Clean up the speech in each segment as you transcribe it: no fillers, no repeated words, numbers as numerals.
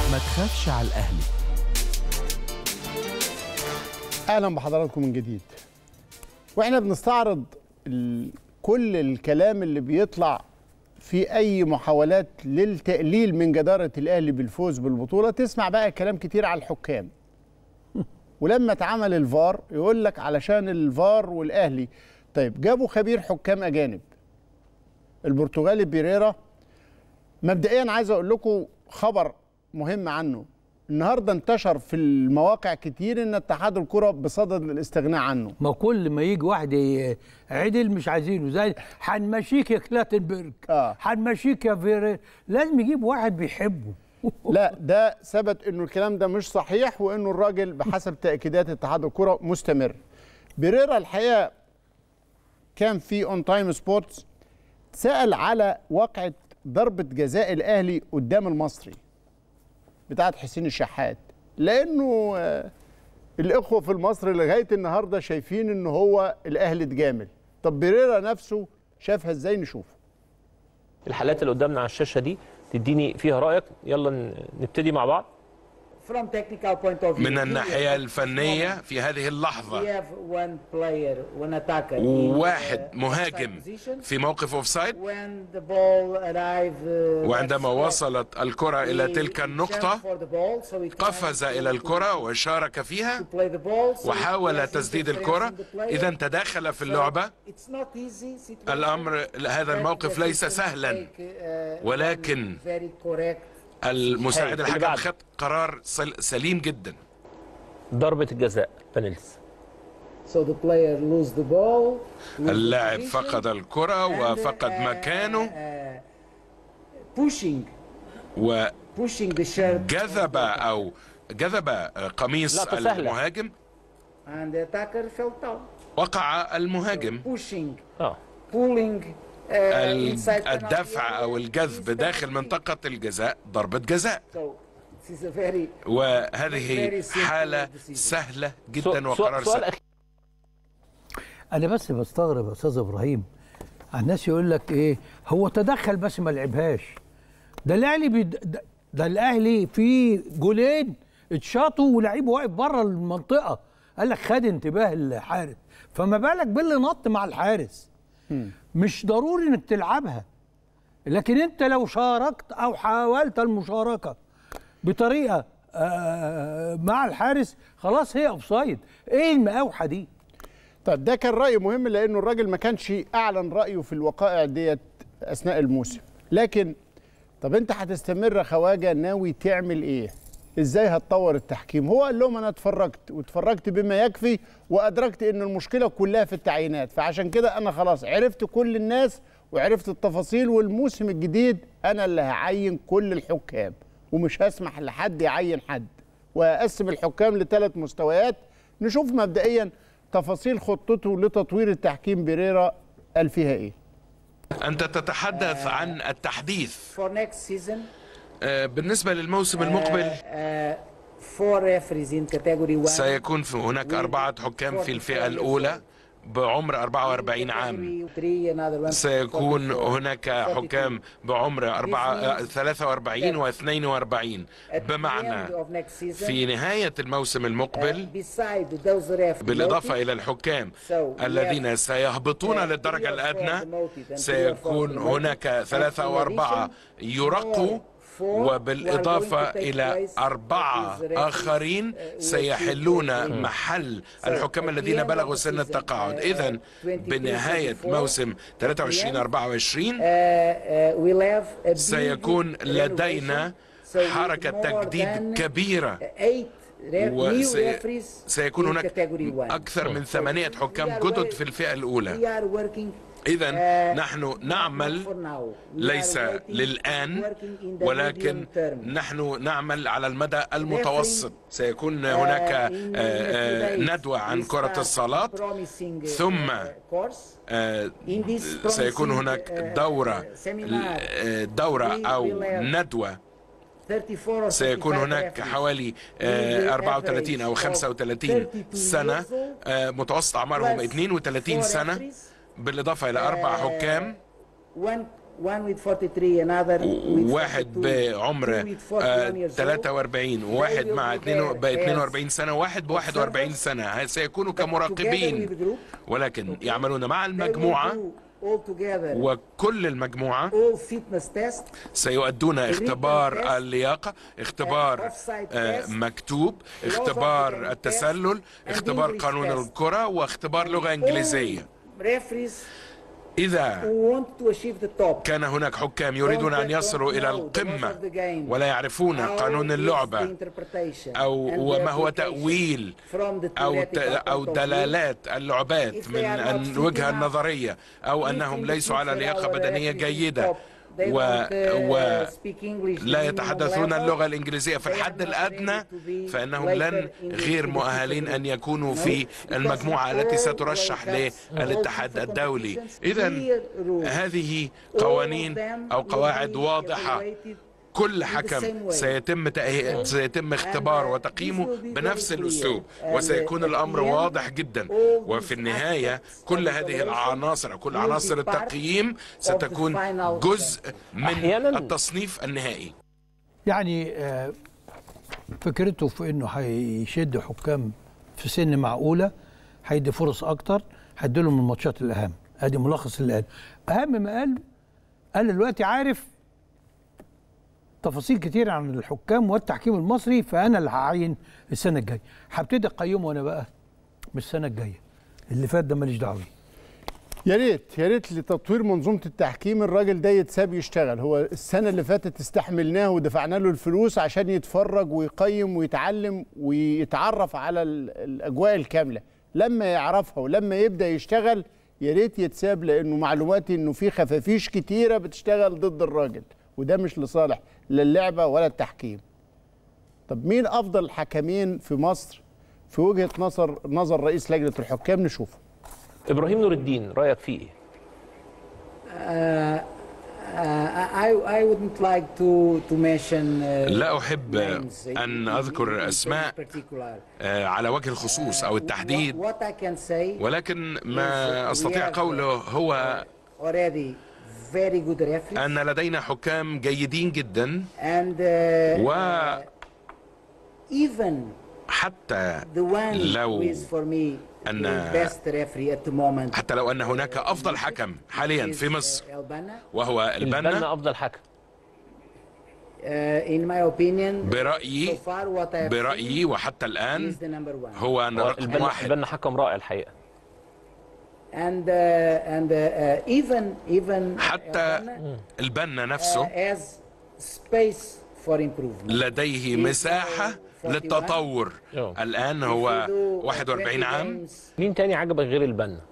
ما تخافش على الأهلي. أهلا بحضراتكم من جديد. وإحنا بنستعرض كل الكلام اللي بيطلع في أي محاولات للتقليل من جدارة الأهلي بالفوز بالبطولة. تسمع بقى كلام كتير على الحكام، ولما اتعمل الفار يقول لك علشان الفار والأهلي. طيب جابوا خبير حكام أجانب البرتغالي بيريرا. مبدئيا عايز أقول لكم خبر مهم عنه. النهارده انتشر في المواقع كتير ان اتحاد الكرة بصدد الاستغناء عنه. ما كل ما يجي واحد عدل مش عايزينه، زي هنمشيك يا كلاتنبرج، هنمشيك يا فيري، لازم يجيب واحد بيحبه. لا، ده ثبت انه الكلام ده مش صحيح، وانه الراجل بحسب تأكيدات اتحاد الكرة مستمر. بيريرا الحقيقة كان في اون تايم سبورتس سأل على واقعة ضربة جزاء الاهلي قدام المصري بتاعت حسين الشحات، لانه الاخوه في المصري لغايه النهارده شايفين ان هو الاهلي اتجامل. طب بيريرا نفسه شافها ازاي؟ نشوف الحالات اللي قدامنا على الشاشه دي، تديني فيها رايك. يلا نبتدي مع بعض. من الناحية الفنية في هذه اللحظة واحد مهاجم في موقف اوفسايد، وعندما وصلت الكرة إلى تلك النقطة قفز إلى الكرة وشارك فيها وحاول تسديد الكرة، إذا تداخل في اللعبة. الأمر هذا الموقف ليس سهلا، ولكن المساعد الحكم خد قرار سليم جدا. ضربة الجزاء بنالتي. اللاعب فقد الكرة وفقد مكانه وجذب قميص المهاجم. وقع المهاجم. الدفع أو الجذب داخل منطقة الجزاء ضربة جزاء، وهذه حالة سهلة جدا وقرار سهل. أنا بس بستغرب يا أستاذ إبراهيم، الناس يقول لك إيه هو تدخل بس ما لعبهاش. ده الأهلي ده الأهلي في جولين اتشاطوا ولاعيب واقف بره المنطقة، قال لك خد انتباه الحارس، فما بالك باللي نط مع الحارس. مش ضروري انك تلعبها، لكن انت لو شاركت او حاولت المشاركه بطريقه مع الحارس خلاص هي اوفسايد. ايه المقاوحه دي؟ طب ده كان راي مهم، لانه الراجل ما كانش اعلن رايه في الوقائع ديت اثناء الموسم. لكن طب انت هتستمر خواجه، ناوي تعمل ايه؟ ازاي هتطور التحكيم؟ هو قال لهم انا اتفرجت بما يكفي، وادركت ان المشكله كلها في التعيينات، فعشان كده انا خلاص عرفت كل الناس وعرفت التفاصيل، والموسم الجديد انا اللي هعين كل الحكام، ومش هسمح لحد يعين حد، وهقسم الحكام ل3 مستويات. نشوف مبدئيا تفاصيل خطته لتطوير التحكيم. بيريرا قال فيها ايه؟ أنت تتحدث عن التحديث بالنسبة للموسم المقبل. سيكون هناك 4 حكام في الفئة الأولى بعمر 44 عام. سيكون هناك حكام بعمر 43 و42، بمعنى في نهاية الموسم المقبل بالإضافة إلى الحكام الذين سيهبطون للدرجة الأدنى سيكون هناك 3 و4 يرقوا، وبالإضافة إلى 4 آخرين سيحلون محل الحكام الذين بلغوا سن التقاعد. إذن بنهاية موسم 23-24 سيكون لدينا حركة تجديد كبيرة، وسيكون هناك أكثر من 8 حكام جدد في الفئة الأولى. إذن نحن نعمل ليس للآن، ولكن نحن نعمل على المدى المتوسط. سيكون هناك ندوة عن كرة الصالات، ثم سيكون هناك دورة أو ندوة. سيكون هناك حوالي 34 أو 35 سنة، متوسط أعمارهم 32 سنة، بالإضافة إلى 4 حكام واحد بعمر 43 وواحد مع 42 سنة وواحد ب 41 سنة سيكونوا كمراقبين، ولكن يعملون مع المجموعة، وكل المجموعة سيؤدون اختبار اللياقة، اختبار مكتوب، اختبار التسلل، اختبار قانون الكرة، واختبار لغة إنجليزية. إذا كان هناك حكام يريدون أن يصلوا إلى القمة ولا يعرفون قانون اللعبة أو وما هو تأويل أو دلالات اللعبات من الوجهة النظرية، أو أنهم ليسوا على لياقة بدنية جيدة ولا يتحدثون اللغة الإنجليزية في الحد الأدنى، فإنهم غير مؤهلين أن يكونوا في المجموعة التي سترشح للاتحاد الدولي. إذن هذه قوانين أو قواعد واضحة، كل حكم سيتم اختباره وتقييمه بنفس الأسلوب، وسيكون الأمر واضح جدا. وفي النهاية كل هذه العناصر، كل عناصر التقييم ستكون جزء من التصنيف النهائي. يعني فكرته في انه هيشد حكام في سن معقولة، هيدي فرص اكتر، هيدي لهم الماتشات الاهم. ادي ملخص اللي قال. اهم ما قال دلوقتي عارف تفاصيل كتير عن الحكام والتحكيم المصري، فانا اللي هعين السنه الجايه. هبتدي اقيمه انا بقى من السنه الجايه، اللي فات ده ماليش دعوه بيه. يا ريت لتطوير منظومه التحكيم الراجل ده يتساب يشتغل. هو السنه اللي فاتت استحملناه ودفعنا له الفلوس عشان يتفرج ويقيم ويتعلم ويتعرف على الاجواء الكامله. لما يعرفها ولما يبدا يشتغل يا ريت يتساب، لانه معلوماتي انه في خفافيش كتيره بتشتغل ضد الراجل، وده مش لصالح لا اللعبة ولا التحكيم. طب مين أفضل الحكمين في مصر في وجهة نظر رئيس لجنة الحكام؟ نشوفه. إبراهيم نور الدين، رأيك فيه إيه؟ I wouldn't like to mention لا أحب أن أذكر أسماء على وجه الخصوص أو التحديد، ولكن ما أستطيع قوله هو أن لدينا حكام جيدين جدا، وحتى لو أن هناك أفضل حكم حاليا في مصر وهو البنا، أفضل حكم برأيي وحتى الآن هو رقم واحد. البنا حكم رائع الحقيقة. حتى البنا نفسه لديه مساحة للتطور. الآن هو 41 عام. مين تاني عجبك غير البنا؟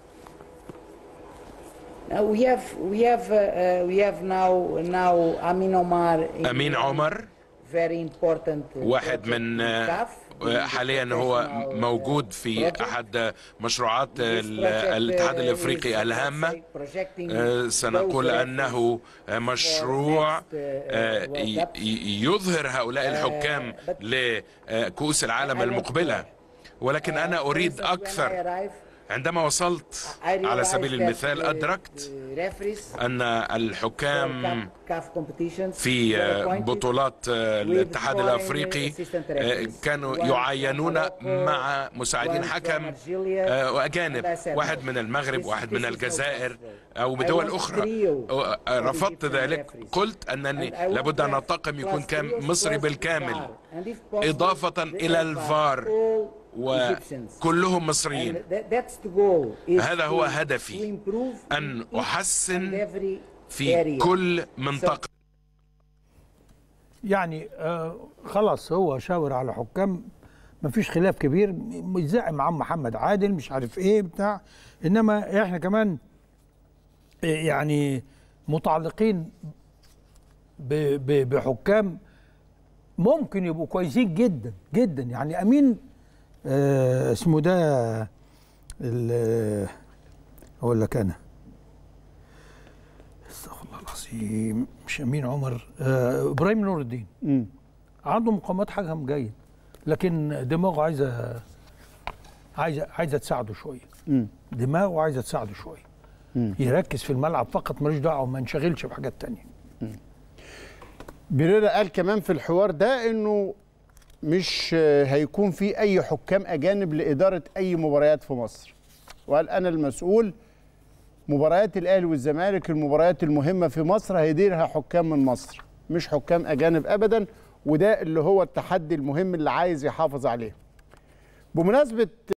أمين عمر واحد من حاليا هو موجود في أحد مشروعات الاتحاد الأفريقي الهامة. سنقول أنه مشروع يظهر هؤلاء الحكام لكؤوس العالم المقبلة، ولكن أنا أريد أكثر. عندما وصلت على سبيل المثال أدركت أن الحكام في بطولات الاتحاد الأفريقي كانوا يعاينون مع مساعدين حكم وأجانب، واحد من المغرب واحد من الجزائر أو بدول أخرى. رفضت ذلك، قلت أنني لابد أن الطاقم يكون مصري بالكامل، إضافة إلى الفار وكلهم مصريين. هذا هو هدفي، أن أحسن في كل منطقة. يعني خلاص هو شاور على حكام، مفيش خلاف كبير، يزعم عم محمد عادل مش عارف ايه بتاع، انما احنا كمان يعني متعلقين بحكام ممكن يبقوا كويسين جدا جدا. يعني امين اسمه ده اقول لك انا استغفر الله العظيم، مش امين عمر، ابراهيم نور الدين عنده مقامات حكم جيد، لكن دماغه عايزه تساعده شويه. دماغه عايزه تساعده شويه. يركز في الملعب فقط، ملوش دعوه وما ينشغلش بحاجات تانية. بيريرا قال كمان في الحوار ده انه مش هيكون في اي حكام اجانب لاداره اي مباريات في مصر، وقال انا المسؤول. مباريات الاهلي والزمالك المباريات المهمه في مصر هيديرها حكام من مصر مش حكام اجانب ابدا، وده اللي هو التحدي المهم اللي عايز يحافظ عليه. بمناسبه